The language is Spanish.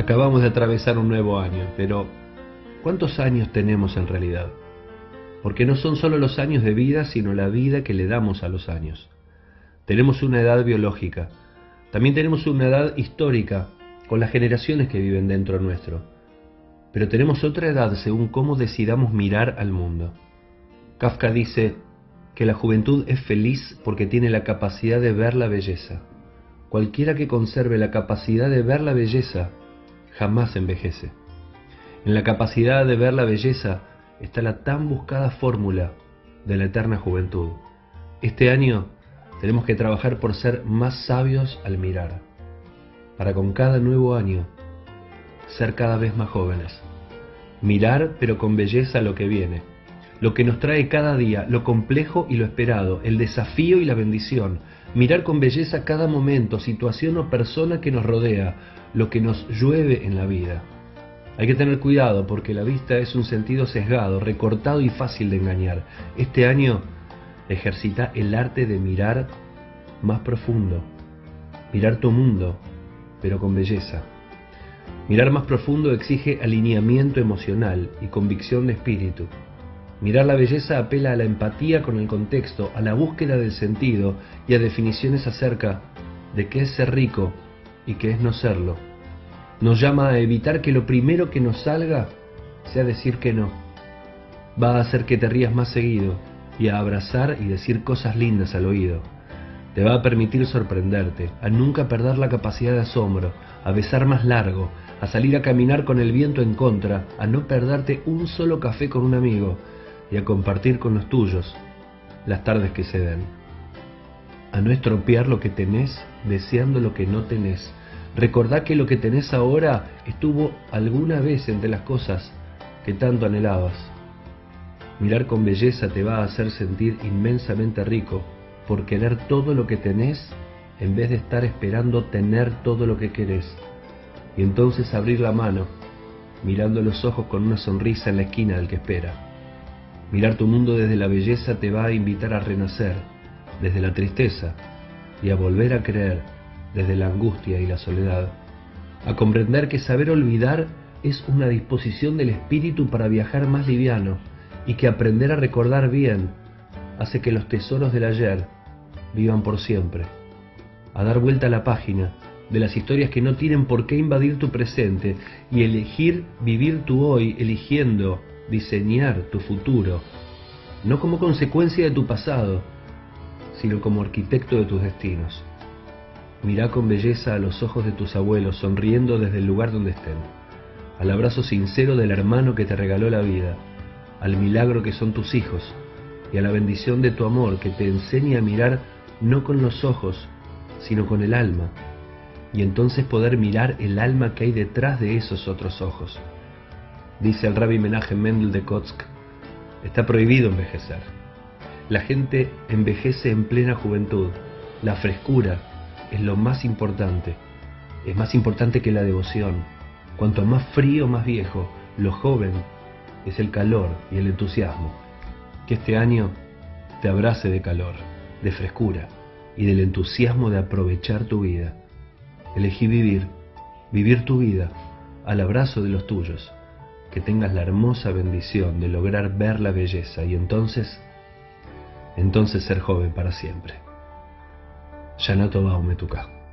Acabamos de atravesar un nuevo año, pero ¿cuántos años tenemos en realidad? Porque no son solo los años de vida, sino la vida que le damos a los años. Tenemos una edad biológica, también tenemos una edad histórica, con las generaciones que viven dentro nuestro. Pero tenemos otra edad según cómo decidamos mirar al mundo. Kafka dice que la juventud es feliz porque tiene la capacidad de ver la belleza. Cualquiera que conserve la capacidad de ver la belleza, jamás envejece. En la capacidad de ver la belleza está la tan buscada fórmula de la eterna juventud. Este año tenemos que trabajar por ser más sabios al mirar, para con cada nuevo año ser cada vez más jóvenes. Mirar pero con belleza lo que viene, lo que nos trae cada día, lo complejo y lo esperado, el desafío y la bendición. Mirar con belleza cada momento, situación o persona que nos rodea, lo que nos llueve en la vida. Hay que tener cuidado porque la vista es un sentido sesgado, recortado y fácil de engañar. Este año ejercita el arte de mirar más profundo, mirar tu mundo, pero con belleza. Mirar más profundo exige alineamiento emocional y convicción de espíritu. Mirar la belleza apela a la empatía con el contexto, a la búsqueda del sentido y a definiciones acerca de qué es ser rico y qué es no serlo. Nos llama a evitar que lo primero que nos salga sea decir que no. Va a hacer que te rías más seguido y a abrazar y decir cosas lindas al oído. Te va a permitir sorprenderte, a nunca perder la capacidad de asombro, a besar más largo, a salir a caminar con el viento en contra, a no perderte un solo café con un amigo y a compartir con los tuyos las tardes que se den. A no estropear lo que tenés deseando lo que no tenés. Recordá que lo que tenés ahora estuvo alguna vez entre las cosas que tanto anhelabas. Mirar con belleza te va a hacer sentir inmensamente rico por querer todo lo que tenés en vez de estar esperando tener todo lo que querés. Y entonces abrir la mano, mirando los ojos con una sonrisa en la esquina del que espera. Mirar tu mundo desde la belleza te va a invitar a renacer desde la tristeza y a volver a creer desde la angustia y la soledad, a comprender que saber olvidar es una disposición del espíritu para viajar más liviano y que aprender a recordar bien hace que los tesoros del ayer vivan por siempre, a dar vuelta a la página de las historias que no tienen por qué invadir tu presente y elegir vivir tu hoy eligiendo diseñar tu futuro, no como consecuencia de tu pasado, sino como arquitecto de tus destinos. Mirá con belleza a los ojos de tus abuelos sonriendo desde el lugar donde estén, al abrazo sincero del hermano que te regaló la vida, al milagro que son tus hijos y a la bendición de tu amor que te enseña a mirar no con los ojos, sino con el alma, y entonces poder mirar el alma que hay detrás de esos otros ojos. Dice el Rabbi Menachem Mendel de Kotsk, está prohibido envejecer. La gente envejece en plena juventud. La frescura es lo más importante. Es más importante que la devoción. Cuanto más frío, más viejo. Lo joven es el calor y el entusiasmo. Que este año te abrace de calor, de frescura y del entusiasmo de aprovechar tu vida. Elegí vivir tu vida al abrazo de los tuyos. Que tengas la hermosa bendición de lograr ver la belleza y entonces ser joven para siempre. Shana Tova Umetuká.